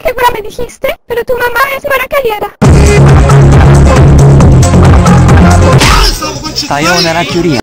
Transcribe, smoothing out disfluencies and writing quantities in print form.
qué buena me dijiste, pero tu mamá es maracayera. Sayonara Curie.